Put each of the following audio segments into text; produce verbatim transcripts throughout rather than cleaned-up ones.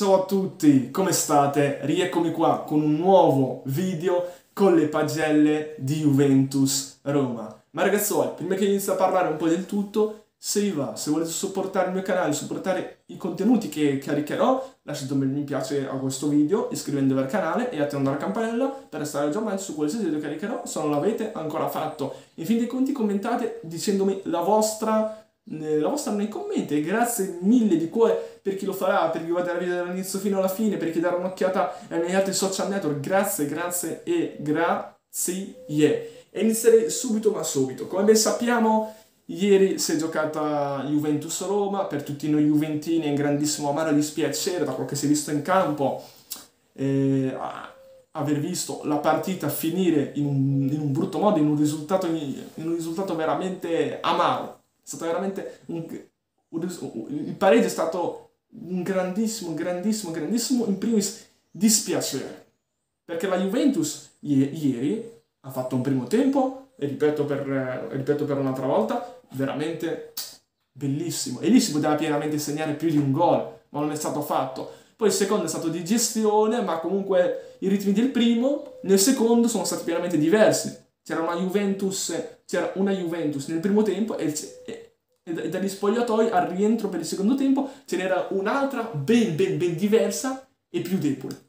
Ciao a tutti, come state? Rieccomi qua con un nuovo video con le pagelle di Juventus Roma. Ma ragazzuoli, prima che inizi a parlare un po' del tutto, se vi va, se volete supportare il mio canale, supportare i contenuti che caricherò, lasciate un bel mi piace a questo video, iscrivendovi al canale e attivando la campanella per restare aggiornati su qualsiasi video che caricherò, se non l'avete ancora fatto. In fin dei conti commentate dicendomi la vostra... la vostra nei commenti e grazie mille di cuore per chi lo farà, per chi guarda il video dall'inizio fino alla fine, per chi darà un'occhiata ai miei altri social network. Grazie, grazie e grazie. E inizierei subito ma subito. Come ben sappiamo, ieri si è giocata Juventus-Roma. Per tutti noi juventini è un grandissimo amaro dispiacere da quel che si è visto in campo, eh, aver visto la partita finire in un, in un brutto modo, in un risultato, in un risultato veramente amaro. È stato veramente un, un, il pareggio è stato un grandissimo, grandissimo, grandissimo in primis dispiacere, perché la Juventus ieri ha fatto un primo tempo, e ripeto per, ripeto per un'altra volta, veramente bellissimo, e lì si poteva pienamente segnare più di un gol, ma non è stato fatto. Poi il secondo è stato di gestione, ma comunque i ritmi del primo nel secondo sono stati pienamente diversi. C'era una Juventus, c'era una Juventus nel primo tempo e, e, e dagli spogliatoi al rientro per il secondo tempo ce n'era un'altra ben ben ben diversa e più debole.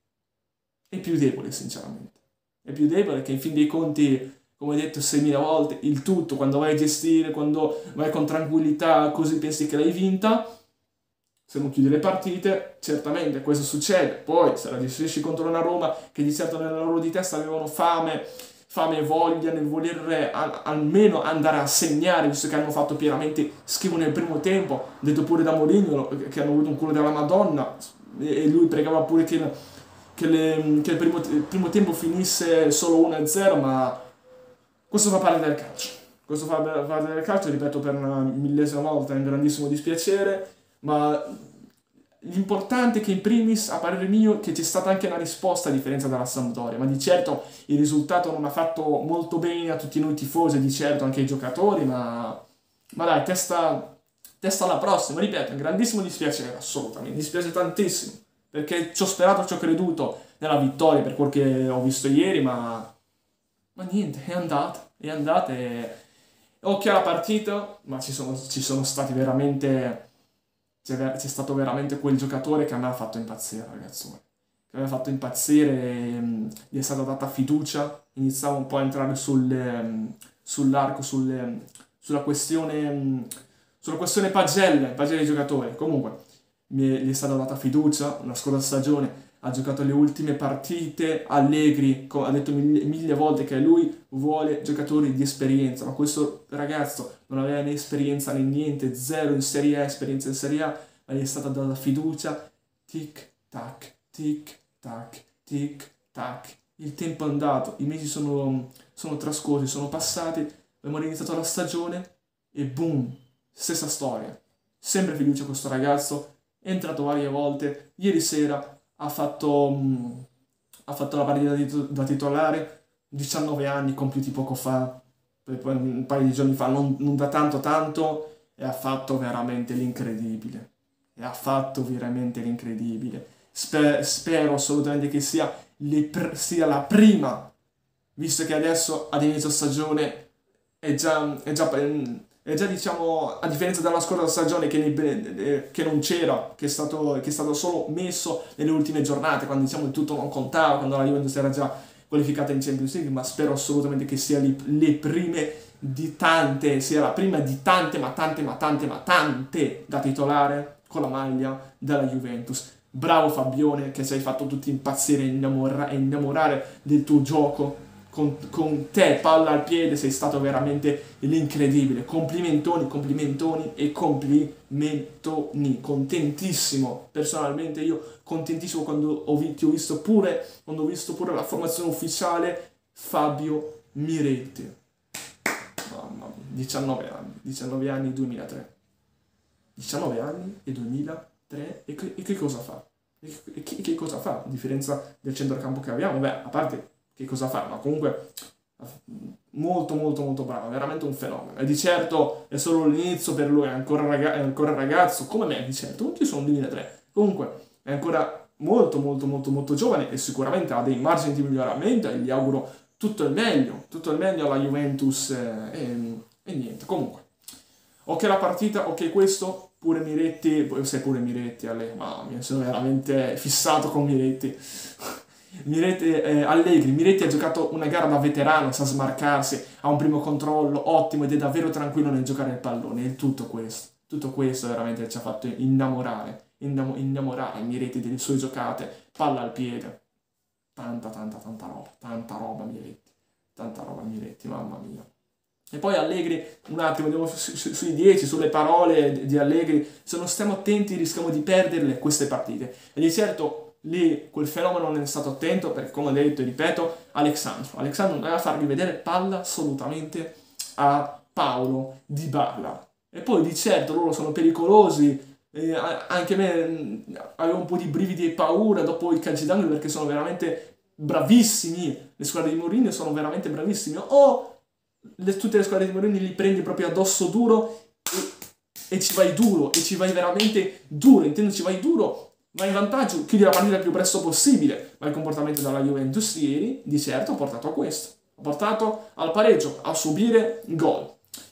E più debole sinceramente. È più debole che in fin dei conti, come detto seimila volte, il tutto quando vai a gestire, quando vai con tranquillità, così pensi che l'hai vinta, se non chiudi le partite, certamente questo succede. Poi se la gestisci contro una Roma che di certo nella loro di testa avevano fame, fame e voglia nel voler al, almeno andare a segnare, visto che hanno fatto pienamente schifo nel primo tempo, detto pure da Mourinho che hanno avuto un culo della Madonna, e lui pregava pure che, che, le, che il, primo, il primo tempo finisse solo uno a zero, ma questo fa parte del calcio. Questo fa parte del calcio, ripeto per una millesima volta, è un grandissimo dispiacere, ma l'importante è che in primis, a parere mio, che c'è stata anche una risposta a differenza dalla Sampdoria, ma di certo il risultato non ha fatto molto bene a tutti noi tifosi, di certo anche ai giocatori, ma, ma dai, testa, testa alla prossima, ripeto, è un grandissimo dispiacere, assolutamente, mi dispiace tantissimo, perché ci ho sperato, ci ho creduto nella vittoria per quel che ho visto ieri, ma, ma niente, è andata, è andata e occhio alla partita, ma ci sono, ci sono stati veramente... C'è stato veramente quel giocatore che a me ha fatto impazzire, ragazzi. Che mi ha fatto impazzire, e, um, gli è stata data fiducia, iniziava un po' a entrare sul, um, sull'arco, sul, um, sulla questione, um, sulla questione pagelle, pagelle dei giocatori. Comunque, mi è, gli è stata data fiducia, la scorsa stagione ha giocato le ultime partite, Allegri ha detto mille, mille volte che lui vuole giocatori di esperienza, ma questo ragazzo non aveva né esperienza né niente, zero in Serie A, esperienza in Serie A, ma gli è stata data fiducia, tic tac, tic tac, tic tac, il tempo è andato, i mesi sono, sono trascorsi, sono passati, abbiamo iniziato la stagione e boom, stessa storia, sempre fiducia a questo ragazzo, è entrato varie volte, ieri sera ha fatto, mh, ha fatto la partita di, da titolare, diciannove anni, compiuti poco fa, poi un paio di giorni fa, non, non da tanto tanto, e ha fatto veramente l'incredibile. E ha fatto veramente l'incredibile. Sper, spero assolutamente che sia, le, sia la prima, visto che adesso ad inizio stagione è già... È già E già diciamo, a differenza della scorsa stagione che, ne, che non c'era, che è, stato, che è stato solo messo nelle ultime giornate, quando diciamo il tutto non contava, quando la Juventus era già qualificata in Champions League, ma spero assolutamente che sia le, le prime di tante, sia la prima di tante, ma tante, ma tante, ma tante da titolare con la maglia della Juventus. Bravo Fabione, che ci hai fatto tutti impazzire e innamora, innamorare del tuo gioco. Con, con te, palla al piede, sei stato veramente l'incredibile. Complimentoni, complimentoni e complimentoni. Contentissimo, personalmente io contentissimo quando ho, ti ho visto pure, quando ho visto pure la formazione ufficiale, Fabio Miretti. Mamma mia, diciannove anni, diciannove anni duemilatré. diciannove anni e duemilatré e che, e che cosa fa? E che, che cosa fa? A differenza del centrocampo che abbiamo, beh, a parte che cosa fa, ma comunque molto molto molto bravo, veramente un fenomeno, e di certo è solo l'inizio per lui, è ancora, raga è ancora ragazzo come me, di certo, tutti sono duemilatré, comunque è ancora molto molto molto molto giovane e sicuramente ha dei margini di miglioramento e gli auguro tutto il meglio, tutto il meglio alla Juventus eh, e, e niente, comunque. Ok la partita, ok questo, pure Miretti, poi sei pure Miretti, Ale, mamma mia, sono veramente fissato con Miretti. Miretti, eh, Allegri, Miretti ha giocato una gara da veterano, sa smarcarsi, ha un primo controllo ottimo ed è davvero tranquillo nel giocare il pallone, e tutto questo, tutto questo veramente ci ha fatto innamorare, innamo- innamorare Miretti delle sue giocate, palla al piede, tanta tanta tanta roba, tanta roba Miretti, tanta roba Miretti, mamma mia. E poi Allegri, un attimo, andiamo su- su- sui dieci, sulle parole di Allegri, se non stiamo attenti rischiamo di perderle queste partite. E di certo lì quel fenomeno non è stato attento perché, come ho detto e ripeto, Alexandro, Alexandro non doveva fargli vedere palla assolutamente a Paolo Dybala. E poi di certo loro sono pericolosi, eh, a- anche me mh, avevo un po' di brividi e paura dopo i calci d'angolo perché sono veramente bravissimi, le squadre di Mourinho sono veramente bravissime. O le- tutte le squadre di Mourinho li prendi proprio addosso duro e, e ci vai duro, e ci vai veramente duro, intendo ci vai duro, vai in vantaggio, chiudi la partita il più presto possibile, ma il comportamento della Juventus ieri di certo ha portato a questo, ha portato al pareggio, a subire gol.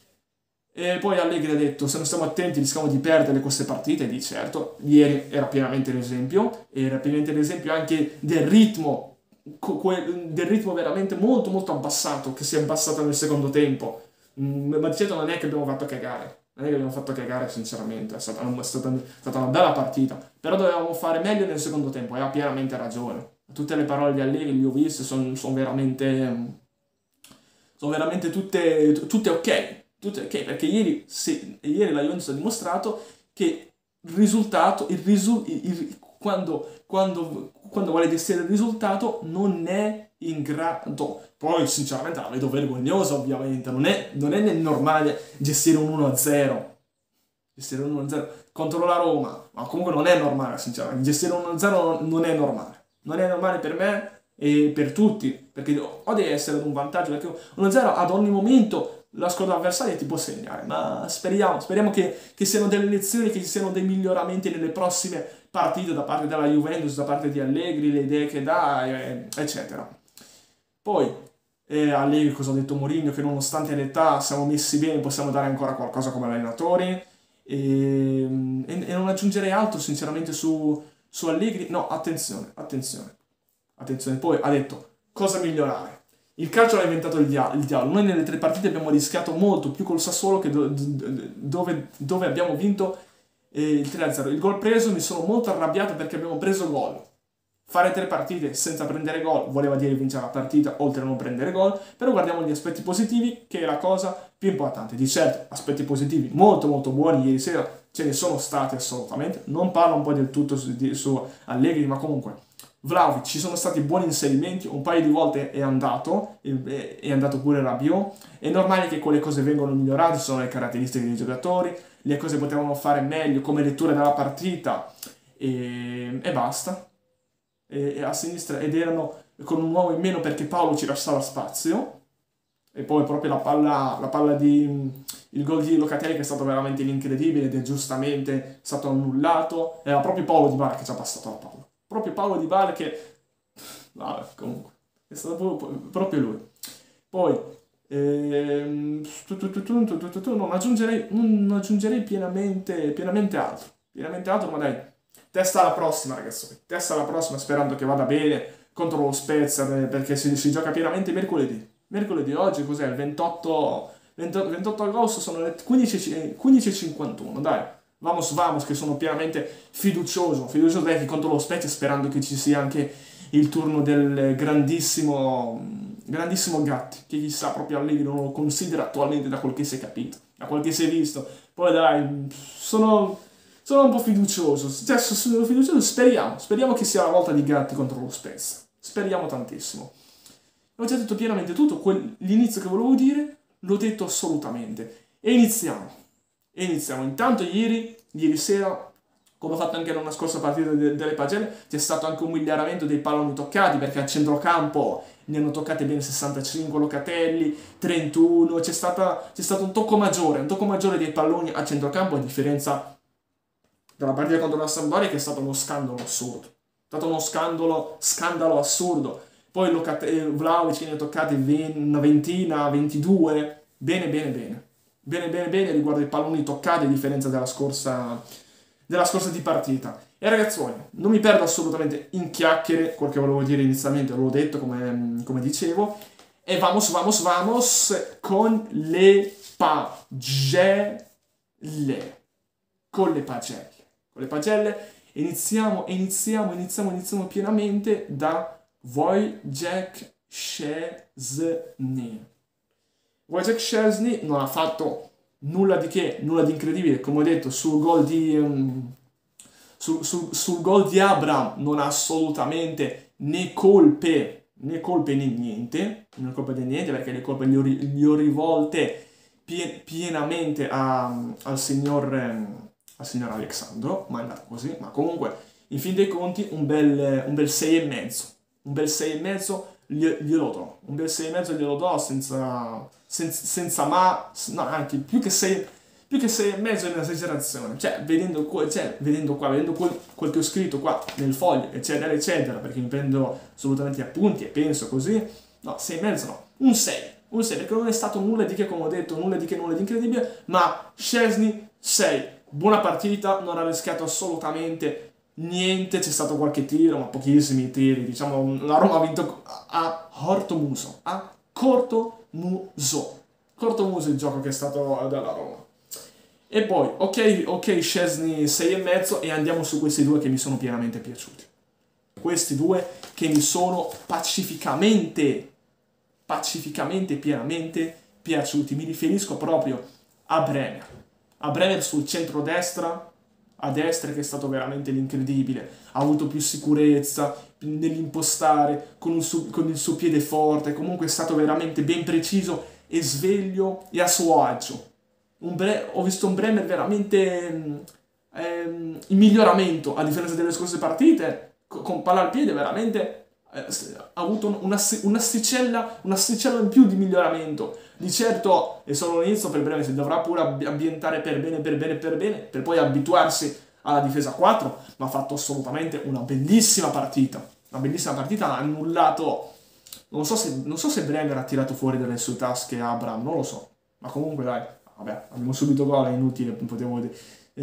E poi Allegri ha detto, se non stiamo attenti rischiamo di perdere queste partite, di certo, ieri era pienamente l'esempio, era pienamente l'esempio anche del ritmo, co- que- del ritmo veramente molto molto abbassato, che si è abbassato nel secondo tempo. Mm, ma di certo non è che abbiamo fatto cagare, non è che abbiamo fatto cagare sinceramente, è stata, è stata, è stata una bella partita, però dovevamo fare meglio nel secondo tempo, e ha pienamente ragione. Tutte le parole di Allegri, le ho viste, sono veramente sono veramente tutte, tutte ok, tutte ok, perché ieri, se- ieri la Juventus ha dimostrato che il risultato, il risu- il- il- quando, quando, quando vuole gestire il risultato non è in grado. Poi sinceramente la vedo vergognosa ovviamente, non è, non è nel normale gestire un uno a zero. Gestire un uno a zero contro la Roma, ma comunque non è normale, sinceramente. Gestire un uno a zero non è normale. Non è normale per me e per tutti, perché o devi essere ad un vantaggio, perché uno zero ad ogni momento la squadra avversaria ti può segnare, ma speriamo, speriamo che, che siano delle lezioni, che ci siano dei miglioramenti nelle prossime partite da parte della Juventus, da parte di Allegri, le idee che dà, eh, eccetera. Poi, eh, Allegri, cosa ha detto Mourinho, che nonostante l'età siamo messi bene, possiamo dare ancora qualcosa come allenatori, e, e- e non aggiungerei altro sinceramente su, su Allegri, no, attenzione, attenzione. Attenzione, poi ha detto cosa migliorare. Il calcio l'ha inventato il, dia- il diavolo. Noi nelle tre partite abbiamo rischiato molto più col Sassuolo che do- d- dove, dove abbiamo vinto eh, il tre a zero. Il gol preso mi sono molto arrabbiato perché abbiamo preso gol. Fare tre partite senza prendere gol voleva dire vincere la partita oltre a non prendere gol, però guardiamo gli aspetti positivi che è la cosa più importante. Di certo, aspetti positivi molto molto buoni ieri sera ce ne sono stati assolutamente. Non parlo un po' del tutto su, di- su Allegri, ma comunque Vlahovic, ci sono stati buoni inserimenti, un paio di volte è andato, è è andato pure Rabiot, è normale che quelle cose vengano migliorate, sono le caratteristiche dei giocatori, le cose potevano fare meglio come lettura della partita e, e basta. E, e a sinistra ed erano con un uomo in meno perché Paolo ci lasciava spazio e poi proprio la palla, la palla di il gol di Locatelli che è stato veramente incredibile ed è giustamente stato annullato, era proprio Paolo Di Bala che ci ha passato la palla, proprio Paolo Di Bala che vabbè, comunque è stato proprio, proprio lui. Poi ehm, tu, tu, tu, tu, tu, tu, tu, tu, non aggiungerei, non aggiungerei pienamente, pienamente altro, pienamente altro, ma dai, testa alla prossima ragazzi, testa alla prossima sperando che vada bene contro lo Spezia eh, perché si, si gioca pienamente mercoledì. Mercoledì oggi cos'è? Il ventotto, ventotto, ventotto agosto sono le quindici, quindici e cinquantuno, dai. Vamos, vamos, che sono pienamente fiducioso, fiducioso dai, che contro lo Spezia sperando che ci sia anche il turno del grandissimo, grandissimo Gatti, che chissà proprio Allegri non lo considera attualmente da quel che si è capito, da quel che si è visto. Poi dai, sono, sono un po' fiducioso, cioè sono fiducioso, speriamo, speriamo che sia la volta di Gatti contro lo Spezia, speriamo tantissimo. Ho già detto pienamente tutto, quel- l'inizio che volevo dire l'ho detto assolutamente. E iniziamo. E iniziamo. Intanto ieri, ieri sera, come ho fatto anche nella scorsa partita de- delle pagelle, c'è stato anche un miglioramento dei palloni toccati, perché a centrocampo ne hanno toccati bene sessantacinque Locatelli, trentuno, c'è, stata- c'è stato un tocco maggiore, un tocco maggiore dei palloni a centrocampo, a differenza della partita contro la Sampdoria, che è stato uno scandalo assurdo. È stato uno scandalo, scandalo assurdo. Poi Vlahovic ne ha toccati una ventina, ventidue. Bene, bene, bene. Bene, bene, bene riguardo i palloni toccati, a differenza della scorsa, della scorsa di partita. E ragazzuoli, non mi perdo assolutamente in chiacchiere, quel che volevo dire inizialmente, l'ho detto come, come dicevo. E vamos, vamos, vamos con le pagelle. Con le pagelle. Con le pagelle iniziamo, iniziamo, iniziamo, iniziamo pienamente da Wojciech Szczesny. Wojciech Szczesny non ha fatto nulla di che, nulla di incredibile, come ho detto, sul gol di, um, sul, sul, sul gol di Abraham non ha assolutamente né colpe, né colpe né niente, né colpe né niente, perché le colpe le ho, le ho rivolte pien, pienamente a, al signor, um, al signor Alexandro, ma è andato così, ma comunque, in fin dei conti, un bel, un bel sei e mezzo, un bel sei e mezzo glielo do, un bel sei e mezzo glielo do senza, senza, senza ma, no, anche più che sei, più che sei e mezzo è un'esagerazione, cioè vedendo, cioè, vedendo qua, vedendo quel, quel che ho scritto qua nel foglio, eccetera, eccetera, perché mi prendo assolutamente appunti e penso così, no, sei e mezzo no, un sei, un sei, perché non è stato nulla di che, come ho detto, nulla di che, nulla di incredibile, ma Szczesny sei, buona partita, non ha rischiato assolutamente niente, c'è stato qualche tiro, ma pochissimi tiri, diciamo, la Roma ha vinto a Cortomuso, a Cortomuso, Cortomuso il gioco che è stato dalla Roma. E poi, ok, ok, Szczesny sei e mezzo e andiamo su questi due che mi sono pienamente piaciuti. Questi due che mi sono pacificamente, pacificamente, pienamente piaciuti. Mi riferisco proprio a Bremer, a Bremer sul centro-destra, a destra, che è stato veramente l'incredibile, ha avuto più sicurezza nell'impostare, con, con il suo piede forte, comunque è stato veramente ben preciso e sveglio e a suo agio. Un Bre- ho visto un Bremer veramente ehm, in miglioramento, a differenza delle scorse partite, con, con palla al piede veramente eh, ha avuto una, un'asticella, un'asticella in più di miglioramento. Di certo è solo l'inizio per Bremer, si dovrà pure ambientare per bene, per bene, per bene, per poi abituarsi alla difesa a quattro, ma ha fatto assolutamente una bellissima partita. Una bellissima partita, ha annullato, non so se, non so se Bremer ha tirato fuori dalle sue tasche Abraham, non lo so, ma comunque dai, vabbè, abbiamo subito gol, è inutile, non potevo eh,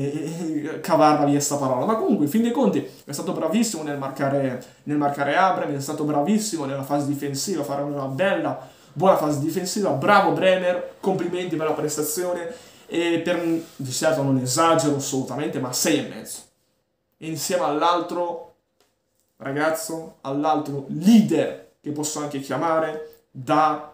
eh, cavarla via sta parola, ma comunque in fin dei conti è stato bravissimo nel marcare, nel marcare Abraham, è stato bravissimo nella fase difensiva, fare una bella, buona fase difensiva, bravo Bremer, complimenti per la prestazione, e per, di certo non esagero assolutamente, ma sei e mezzo. E insieme all'altro ragazzo, all'altro leader, che posso anche chiamare Danilo.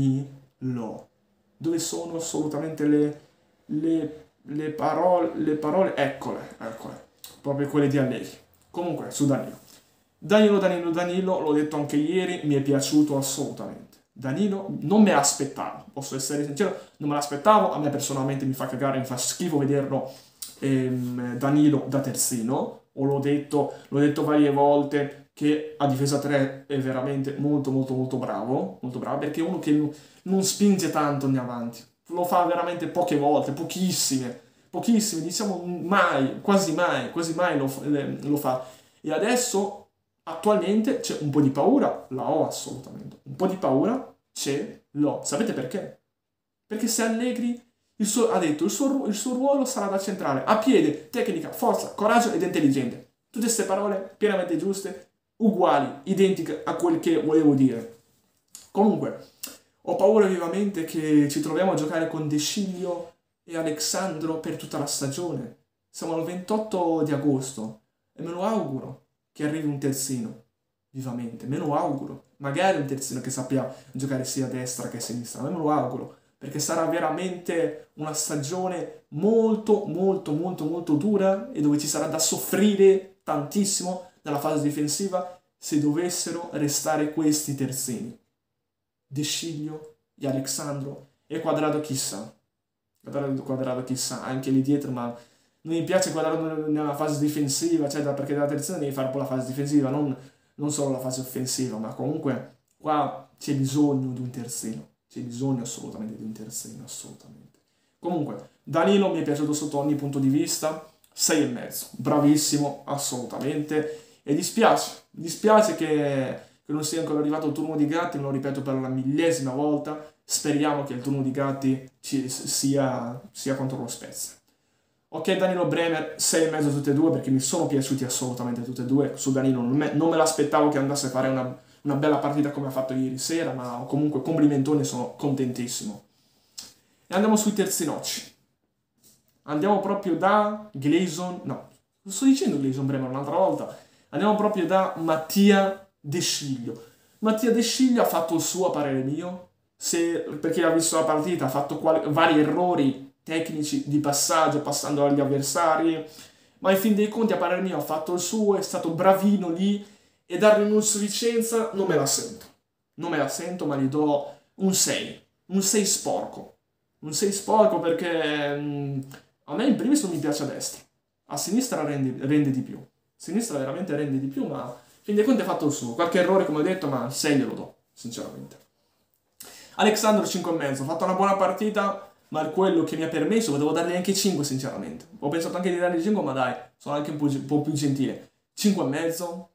Dove sono assolutamente le, le, le, parole, le parole? Eccole, eccole, proprio quelle di Allegri. Comunque, su Danilo. Danilo, Danilo, Danilo, l'ho detto anche ieri, mi è piaciuto assolutamente. Danilo non me l'aspettavo, posso essere sincero, non me l'aspettavo, a me personalmente mi fa cagare, mi fa schifo vederlo ehm, Danilo da terzino, o l'ho detto, l'ho detto varie volte che a difesa tre è veramente molto molto molto bravo, molto bravo, perché è uno che non spinge tanto in avanti, lo fa veramente poche volte, pochissime, pochissime, diciamo mai, quasi mai, quasi mai lo, lo fa, e adesso attualmente c'è un po' di paura, la ho assolutamente, un po' di paura ce l'ho. Sapete perché? Perché se Allegri il suo, ha detto il suo, il suo ruolo sarà da centrale, a piede, tecnica, forza, coraggio ed intelligente. Tutte queste parole pienamente giuste, uguali, identiche a quel che volevo dire. Comunque, ho paura vivamente che ci troviamo a giocare con De Sciglio e Alexandro per tutta la stagione. Siamo al ventotto di agosto e me lo auguro che arrivi un terzino, vivamente, me lo auguro, magari un terzino che sappia giocare sia a destra che a sinistra, me lo auguro, perché sarà veramente una stagione molto, molto, molto, molto dura e dove ci sarà da soffrire tantissimo nella fase difensiva se dovessero restare questi terzini. De Sciglio e Alexandro e Quadrado chissà, Quadrado, Quadrado chissà, anche lì dietro, ma non mi piace Quadrado nella fase difensiva, cioè perché dalla terzina devi fare un po' la fase difensiva, non, non solo la fase offensiva, ma comunque qua c'è bisogno di un terzino, c'è bisogno assolutamente di un terzino, assolutamente. Comunque, Danilo mi è piaciuto sotto ogni punto di vista, sei e mezzo, bravissimo, assolutamente, e dispiace, dispiace che, che non sia ancora arrivato il turno di Gatti, me lo ripeto per la millesima volta, speriamo che il turno di Gatti ci, sia, sia contro lo Spezia. Ok, Danilo Bremer, sei e mezzo tutte e due, perché mi sono piaciuti assolutamente tutte e due, su Danilo non me, non me l'aspettavo che andasse a fare una, una bella partita come ha fatto ieri sera, ma comunque complimentone, sono contentissimo. E andiamo sui terzinocci. Andiamo proprio da Gleison, no, sto dicendo Gleison Bremer un'altra volta, andiamo proprio da Mattia De Sciglio. Mattia De Sciglio ha fatto il suo, a parere mio, se, perché ha visto la partita, ha fatto quali, vari errori tecnici di passaggio, passando agli avversari, ma in fin dei conti, a parere mio, ha fatto il suo, è stato bravino lì, e dargli un'insufficienza non me la sento. Non me la sento, ma gli do un sei, un sei sporco. Un sei sporco perché... Mh, a me in primis non mi piace a destra, a sinistra rende, rende di più. A sinistra veramente rende di più, ma in fin dei conti ha fatto il suo. Qualche errore, come ho detto, ma sei glielo do, sinceramente. Alexandro cinque e mezzo, ha fatto una buona partita, ma quello che mi ha permesso, potevo dargli anche cinque, sinceramente. Ho pensato anche di dargli cinque, ma dai, sono anche un po', un po' più gentile. cinque e mezzo,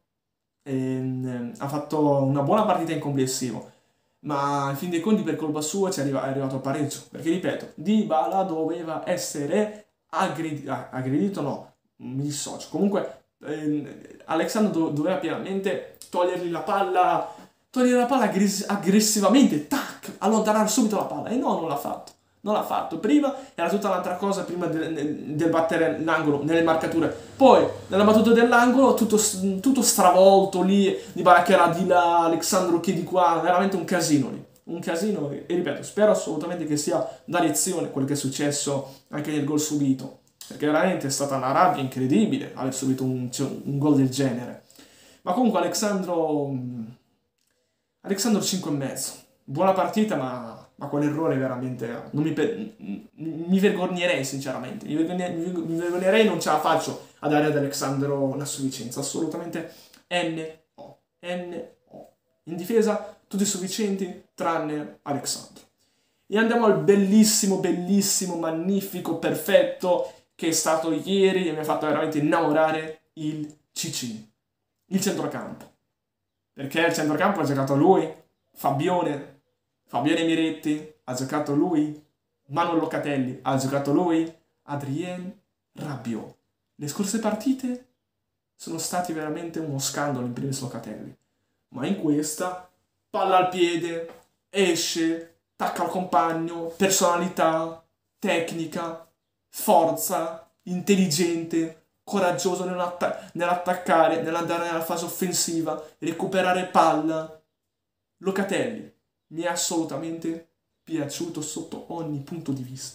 ehm, ha fatto una buona partita in complessivo. Ma in fin dei conti per colpa sua ci è arrivato al pareggio, perché ripeto, Dybala doveva essere aggredito, ah, aggredito no, mi dissocio, comunque eh, Alexandro do doveva pienamente togliergli la palla, togliere la palla aggressivamente, tac, allontanare subito la palla, e no, non l'ha fatto. Non l'ha fatto. Prima era tutta un'altra cosa, prima del, del battere l'angolo, nelle marcature. Poi, nella battuta dell'angolo, tutto, tutto stravolto lì, Dybala che era di là, Alexandro che di qua, veramente un casino lì. Un casino, e, e ripeto, spero assolutamente che sia da lezione quel che è successo anche nel gol subito. Perché veramente è stata una rabbia incredibile aver subito un, un gol del genere. Ma comunque Alexandro... Alexandro cinque e mezzo. Buona partita, ma... Ma quell'errore veramente... Non mi, per... mi vergognerei, sinceramente. Mi, vergogne... mi vergognerei, non ce la faccio a dare ad Alexandro una sufficienza. Assolutamente N O. N O. In difesa, tutti sufficienti, tranne Alexandro. E andiamo al bellissimo, bellissimo, magnifico, perfetto, che è stato ieri e mi ha fatto veramente innamorare, il C C. Il centrocampo. Perché il centrocampo ha giocato lui, Fabione... Fabione Miretti ha giocato lui, Manuel Locatelli ha giocato lui, Adrien Rabiot. Le scorse partite sono stati veramente uno scandalo in primis Locatelli, ma in questa palla al piede, esce, tacca al compagno, personalità, tecnica, forza, intelligente, coraggioso nell'attaccare, nell'andare nella fase offensiva, recuperare palla. Locatelli mi è assolutamente piaciuto sotto ogni punto di vista.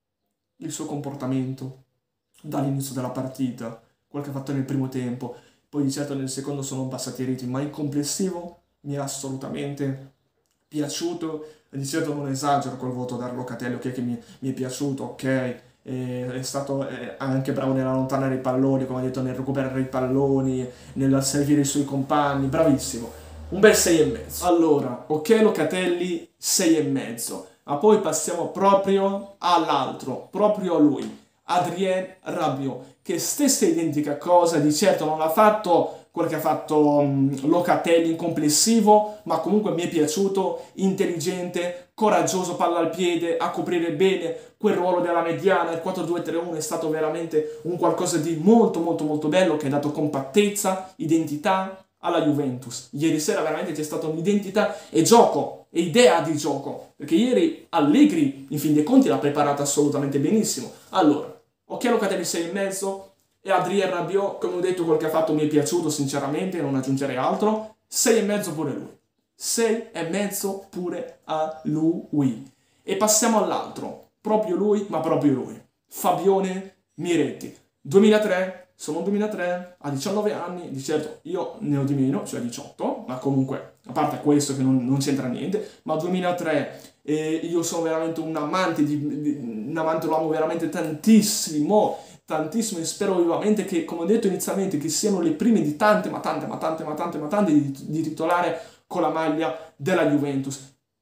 Il suo comportamento dall'inizio della partita, quel che ha fatto nel primo tempo, poi di certo nel secondo sono passati i ritmi, ma in complessivo mi è assolutamente piaciuto. Di certo non esagero col voto da Locatelli, ok, che mi, mi è piaciuto, ok, eh, è stato eh, anche bravo nell'allontanare i palloni, come ho detto, nel recuperare i palloni, nel servire i suoi compagni, bravissimo. Un bel sei e mezzo. Allora, ok Locatelli, sei e mezzo. Ma poi passiamo proprio all'altro, proprio a lui, Adrien Rabiot, che stessa identica cosa, di certo non ha fatto quello che ha fatto um, Locatelli in complessivo, ma comunque mi è piaciuto, intelligente, coraggioso, palla al piede, a coprire bene quel ruolo della mediana. Il quattro due tre uno è stato veramente un qualcosa di molto molto molto bello, che ha dato compattezza, identità alla Juventus. Ieri sera veramente c'è stata un'identità e gioco, e idea di gioco, perché ieri Allegri in fin dei conti l'ha preparata assolutamente benissimo. Allora, ok Locatelli sei e mezzo, e Adrien Rabiot, come ho detto, quel che ha fatto mi è piaciuto sinceramente, non aggiungerei altro, sei e mezzo pure lui. sei e mezzo pure a lui. E passiamo all'altro, proprio lui, ma proprio lui, Fabione Miretti. duemilatré, sono un duemilatré, ha diciannove anni, di certo io ne ho di meno, cioè diciotto, ma comunque, a parte questo che non, non c'entra niente, ma duemilatré, eh, io sono veramente un amante, di, di, un amante, lo amo veramente tantissimo, tantissimo, e spero vivamente che, come ho detto inizialmente, che siano le prime di tante, ma tante, ma tante, ma tante, ma tante di, di titolare con la maglia della Juventus.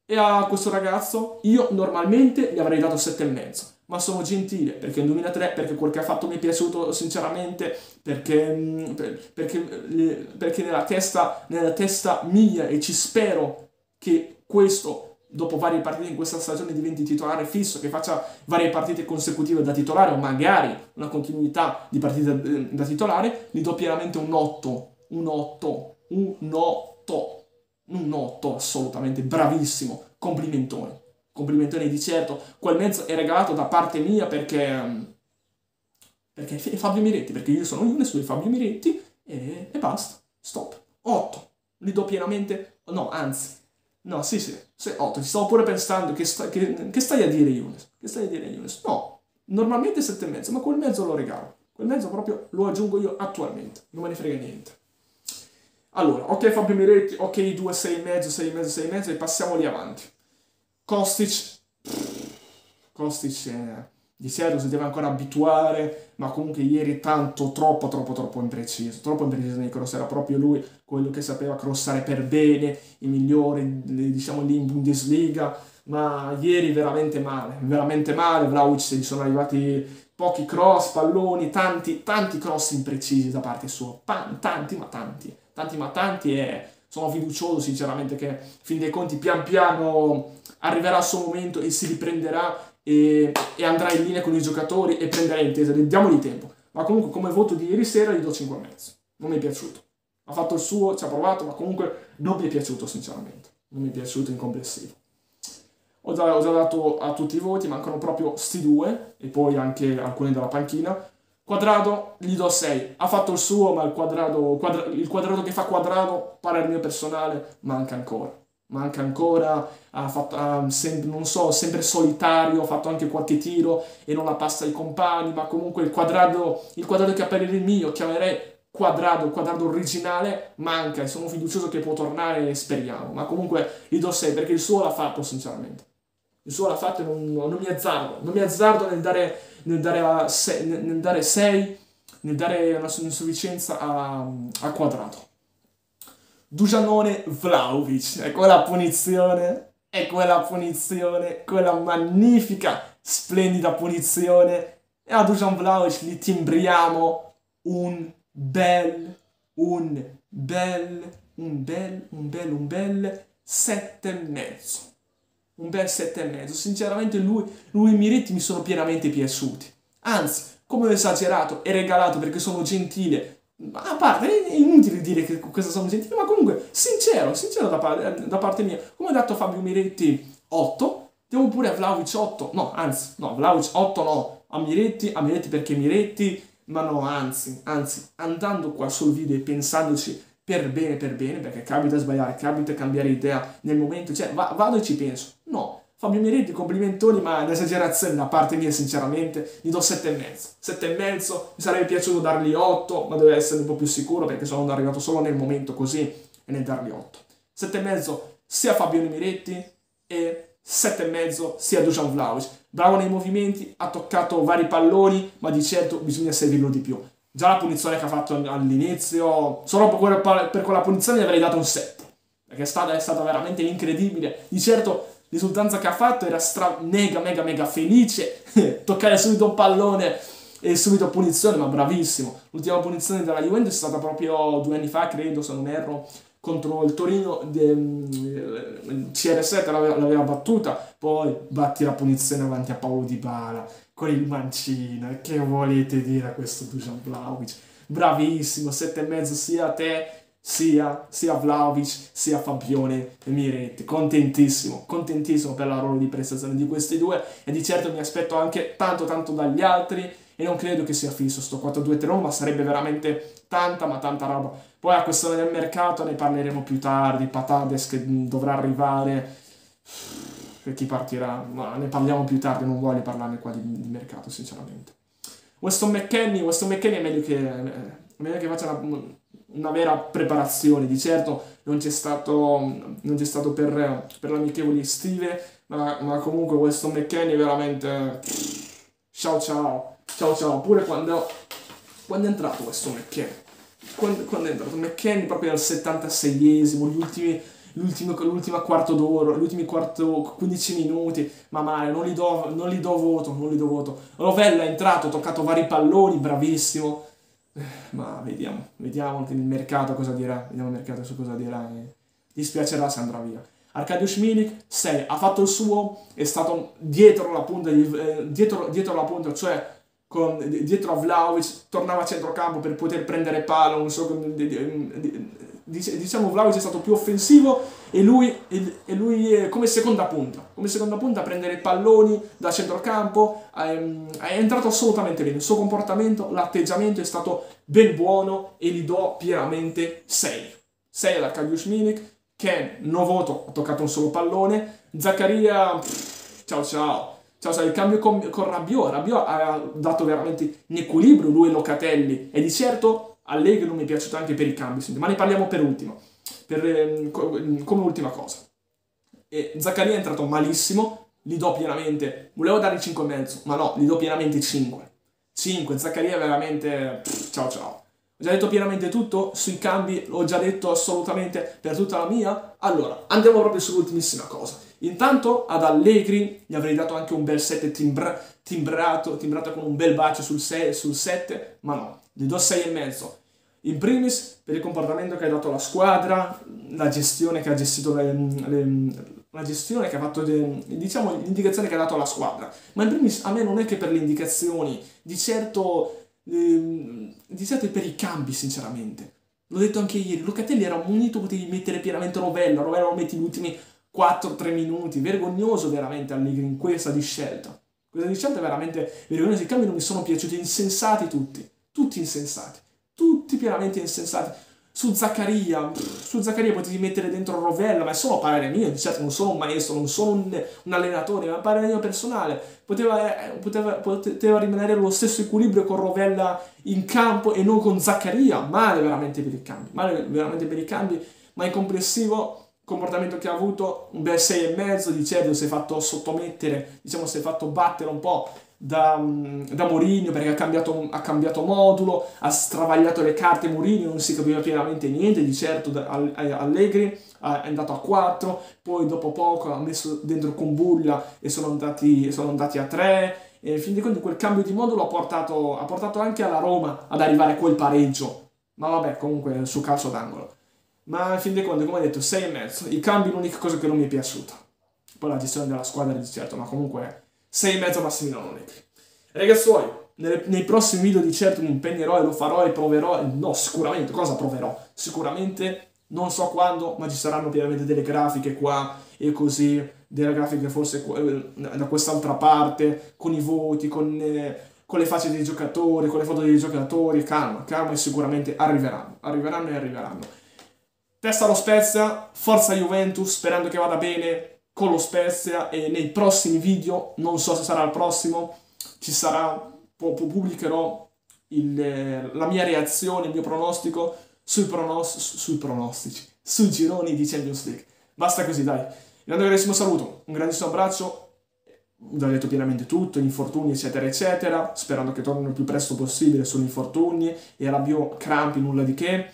E a questo ragazzo io normalmente gli avrei dato sette e mezzo, ma sono gentile perché nel duemilatré, perché quel che ha fatto mi è piaciuto sinceramente, perché, mm, per- perché, eh, perché nella testa, nella testa mia, e ci spero che questo, dopo varie partite in questa stagione, diventi titolare fisso, che faccia varie partite consecutive da titolare o magari una continuità di partite eh, da titolare, gli do pienamente un otto, un otto, un otto. Un otto, assolutamente, bravissimo, complimentoni. Complimentoni di certo. Quel mezzo è regalato da parte mia perché, perché è Fabio Miretti, perché io sono Younes, lui è Fabio Miretti e, e basta. Stop. otto. Li do pienamente. No, anzi. No, sì, sì, sì, otto. Ci stavo pure pensando che, sta- che- che stai a dire Younes. Che stai a dire Younes? No, normalmente sette e mezzo, ma quel mezzo lo regalo. Quel mezzo proprio lo aggiungo io attualmente. Non me ne frega niente. Allora, ok Fabio Miretti, ok i due sei e mezzo, sei e mezzo, sei e mezzo e passiamo lì avanti. Kostic, Kostic eh, di certo si deve ancora abituare, ma comunque ieri tanto, troppo, troppo, troppo impreciso, troppo impreciso nei cross, era proprio lui quello che sapeva crossare per bene, i migliori, diciamo lì in Bundesliga, ma ieri veramente male, veramente male, Vlahovic gli sono arrivati pochi cross, palloni, tanti, tanti cross imprecisi da parte sua, Pan- tanti, ma tanti, tanti, ma tanti e sono fiducioso sinceramente che, fin dei conti, pian piano arriverà il suo momento e si riprenderà e, e andrà in linea con i giocatori e prenderà intesa, diamogli tempo. Ma comunque come voto di ieri sera gli do cinque e mezzo. Non mi è piaciuto. Ha fatto il suo, ci ha provato, ma comunque non mi è piaciuto sinceramente. Non mi è piaciuto in complessivo. Ho già, ho già dato a tutti i voti, mancano proprio sti due e poi anche alcuni della panchina. Quadrado gli do sei. Ha fatto il suo, ma il quadrado, quadra, il quadrato che fa Quadrado, pare il mio personale, manca ancora. Manca ancora, ha fatto, ha sem- non so, sempre solitario, ha fatto anche qualche tiro e non la passa ai compagni, ma comunque il quadrado, il quadrado che appare il mio, chiamerei quadrado, il quadrado originale, manca e sono fiducioso che può tornare e speriamo. Ma comunque gli do sei perché il suo l'ha fatto sinceramente. Il suo l'ha fatto e non, non mi azzardo, non mi azzardo nel dare, nel dare, a se, nel dare sei, nel dare una insufficienza a, a Quadrato. Dujanone Vlahovic, e quella punizione, e quella punizione, quella magnifica, splendida punizione. E a Dujan Vlahovic gli timbriamo un bel, un bel, un bel, un bel, un bel sette e mezzo. Un bel sette e mezzo. Sinceramente lui, lui e Miretti mi sono pienamente piaciuti. Anzi, come ho esagerato e regalato perché sono gentile. Ma a parte, è inutile dire che questo sono gentile, ma comunque sincero, sincero da, par- da parte mia. Come ho dato a Fabio Miretti otto, devo pure a Vlahovic otto. No, anzi, no, Vlahovic otto no. A Miretti, a Miretti perché Miretti, ma no, anzi, anzi, andando qua sul video e pensandoci per bene, per bene, perché capita sbagliare, capita cambiare idea nel momento, cioè va- vado e ci penso. No, Fabio Miretti, complimentoni, ma è un'esagerazione da parte mia, sinceramente, gli do sette e mezzo. sette e mezzo, mi sarebbe piaciuto dargli otto, ma deve essere un po' più sicuro perché sono arrivato solo nel momento così e nel dargli otto. sette e mezzo sia Fabio Miretti e sette e mezzo sia Dusan Vlahovic. Bravo nei movimenti, ha toccato vari palloni, ma di certo bisogna servirlo di più. Già la punizione che ha fatto all'inizio, solo per quella, per quella punizione gli avrei dato un sette, perché è stata, è stata veramente incredibile. Di certo risultanza che ha fatto era stra mega mega mega felice, toccare subito un pallone e subito punizione, ma bravissimo. L'ultima punizione della Juventus è stata proprio due anni fa, credo, se non erro, contro il Torino, il C R sette l'aveva battuta, poi batti la punizione avanti a Paolo Dybala con il mancino. Che volete dire a questo Dusan Vlahovic? Bravissimo, sette e mezzo sia a te sia, sia Vlahovic sia Fabione e Miretti. Contentissimo, contentissimo per la loro di prestazione di questi due e di certo mi aspetto anche tanto tanto dagli altri e non credo che sia fisso sto quattro due tre uno, ma sarebbe veramente tanta ma tanta roba. Poi a questione del mercato ne parleremo più tardi, Patades che dovrà arrivare, per chi partirà, ma ne parliamo più tardi, non voglio parlarne qua di, di mercato sinceramente. Weston McKennie, Weston McKennie è meglio che, è meglio che faccia una, una vera preparazione, di certo non c'è stato, non c'è stato per, per l'amichevole estive, ma, ma comunque Weston McKennie è veramente ciao ciao, ciao ciao, pure quando, quando è entrato Weston McKennie, quando, quando è entrato McKennie proprio al settantaseiesimo, gli ultimi, l'ultima quarto d'ora, gli ultimi quarto, quindici minuti, ma male, non gli do, non gli do voto, non gli do voto. Rovella è entrato, ha toccato vari palloni, bravissimo, eh, ma vediamo, vediamo il mercato cosa dirà, vediamo il mercato su cosa dirà, e dispiacerà se andrà via. Arkadiusz Milik, sei, ha fatto il suo, è stato dietro la punta, eh, dietro, dietro la punta, cioè con, dietro a Vlahovic, tornava a centrocampo per poter prendere palo, non so, diciamo Vlahovic è stato più offensivo e lui, e lui è come seconda punta, come seconda punta a prendere i palloni da centrocampo, è, è entrato assolutamente bene, il suo comportamento, l'atteggiamento è stato ben buono e gli do pienamente sei. sei ad Arkadiusz Milik. Ken, no voto, ha toccato un solo pallone. Zaccaria, pff, ciao ciao. Ciao ciao, il cambio con, con Rabiot. Rabiot ha dato veramente un equilibrio, lui e Locatelli. E di certo Allegri non mi è piaciuto anche per i cambi, ma ne parliamo per ultimo, per, eh, come ultima cosa. E Zaccaria è entrato malissimo, gli do pienamente, volevo dare cinque e mezzo, ma no, gli do pienamente cinque. cinque, Zaccaria veramente, pff, ciao ciao. Ho già detto pienamente tutto, sui cambi l'ho già detto assolutamente per tutta la mia. Allora, andiamo proprio sull'ultimissima cosa. Intanto ad Allegri gli avrei dato anche un bel sette timbra, timbrato, timbrato con un bel bacio sul, sul sette, ma no, gli do sei e mezzo. In primis per il comportamento che ha dato alla squadra, la gestione che ha gestito le, le, la gestione che ha fatto, le, diciamo, l'indicazione che ha dato alla squadra. Ma in primis a me non è che per le indicazioni, di certo... di certo per i cambi, sinceramente l'ho detto anche ieri, Locatelli era munito, potevi mettere pienamente Rovella, Rovella lo metti gli ultimi quattro tre minuti, vergognoso veramente Allegri in questa di scelta, questa di scelta è veramente vergognosa, i cambi non mi sono piaciuti, insensati tutti, tutti insensati, tutti pienamente insensati. Su Zaccaria, su Zaccaria potevi mettere dentro Rovella, ma è solo parere mio, di certo non sono un maestro, non sono un, un allenatore, ma parere mio personale. Poteva, poteva, poteva rimanere lo stesso equilibrio con Rovella in campo e non con Zaccaria. Male veramente per i cambi, male veramente per i cambi, ma in complessivo, comportamento che ha avuto, un bel sei e mezzo, di certo si è fatto sottomettere, diciamo si è fatto battere un po' da, da Mourinho perché ha cambiato, ha cambiato modulo, ha stravagliato le carte Mourinho, non si capiva pienamente niente, di certo da, Allegri è andato a quattro, poi dopo poco ha messo dentro Kumbulla e sono andati, sono andati a tre, e in fin dei conti quel cambio di modulo ha portato, ha portato anche alla Roma ad arrivare a quel pareggio, ma vabbè comunque su calcio d'angolo. Ma in fin dei conti, come ho detto, sei e mezzo, i cambi l'unica cosa che non mi è piaciuta, poi la gestione della squadra di certo, ma comunque sei e mezzo Massimiliano Allegri. Ragazzuoli, nei, nei prossimi video di certo mi impegnerò e lo farò e proverò, no sicuramente, cosa proverò? Sicuramente, non so quando, ma ci saranno pienamente delle grafiche qua e così, delle grafiche forse da quest'altra parte, con i voti, con, eh, con le facce dei giocatori, con le foto dei giocatori, calma, calma e sicuramente arriveranno, arriveranno e arriveranno. Testa allo Spezia, forza Juventus, sperando che vada bene con lo Spezia e nei prossimi video, non so se sarà il prossimo, ci sarà, pubblicherò il, la mia reazione, il mio pronostico sui, pronos, sui pronostici, sui gironi di Champions League. Basta così, dai. Vi mando un grandissimo saluto, un grandissimo abbraccio, vi ho detto pienamente tutto, gli infortuni eccetera eccetera, sperando che tornino il più presto possibile sugli infortuni, e Rabiot, crampi, nulla di che.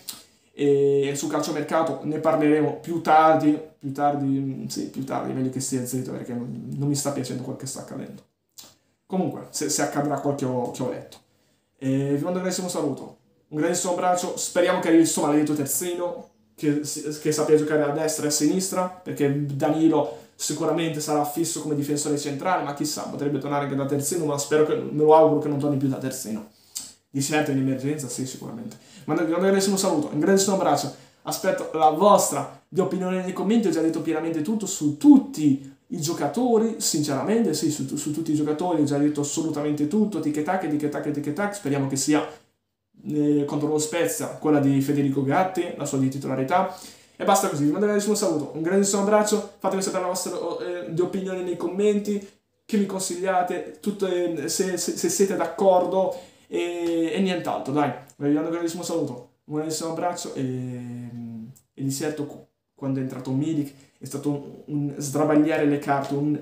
E sul calciomercato ne parleremo più tardi, più tardi, sì, più tardi, meglio che stia zitto perché non, non mi sta piacendo quel che sta accadendo. Comunque, se, se accadrà quel che ho, che ho letto. E vi mando un grandissimo saluto, un grandissimo abbraccio, speriamo che arrivi il suo maledetto terzino, che, che sappia giocare a destra e a sinistra, perché Danilo sicuramente sarà fisso come difensore centrale, ma chissà, potrebbe tornare anche da terzino, ma spero che, me lo auguro che non torni più da terzino. Di certo in emergenza, sì, sicuramente. Ma vi mando un grandissimo saluto, un grandissimo abbraccio. Aspetto la vostra di opinione nei commenti. Ho già detto pienamente tutto su tutti i giocatori, sinceramente, sì, su, su tutti i giocatori ho già detto assolutamente tutto. Tic-tac, tic-tac, tic-tac. Speriamo che sia eh, contro lo Spezia quella di Federico Gatti, la sua di titolarità. E basta così, vi mando un grandissimo saluto, un grandissimo abbraccio. Fatemi sapere la vostra eh, di opinione nei commenti, che mi consigliate, tutto, eh, se, se, se siete d'accordo. E, e nient'altro, dai, vi mando un grandissimo saluto, un grandissimo abbraccio e, e di certo quando è entrato Milik è stato un, un sdrabagliare le carte, un,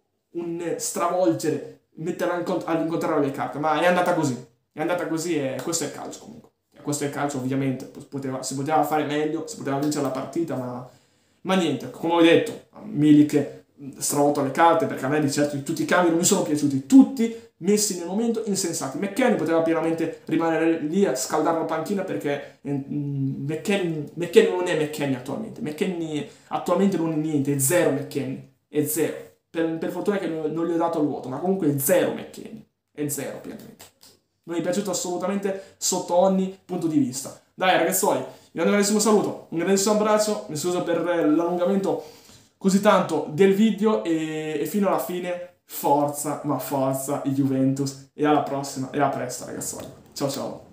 un stravolgere, mettere all'incontrario le carte, ma è andata così, è andata così e questo è il calcio comunque, e questo è il calcio ovviamente, poteva, si poteva fare meglio, si poteva vincere la partita, ma Ma niente, come ho detto, Milik stravolto le carte, perché a me di certo tutti i cambi non mi sono piaciuti, tutti messi nel momento insensati. McKennie poteva pienamente rimanere lì a scaldare la panchina, perché eh, McKennie, McKennie non è McKennie attualmente. McKennie attualmente non è niente, è zero McKennie, è zero. Per, per fortuna che non, non gli ho dato il vuoto, ma comunque è zero McKennie, è zero pienamente. Non mi è piaciuto assolutamente sotto ogni punto di vista. Dai ragazzuoli, vi mando un grandissimo saluto, un grandissimo abbraccio, mi scuso per l'allungamento così tanto del video e, e fino alla fine, forza, ma forza, i Juventus, e alla prossima, e a presto ragazzuoli. Ciao ciao.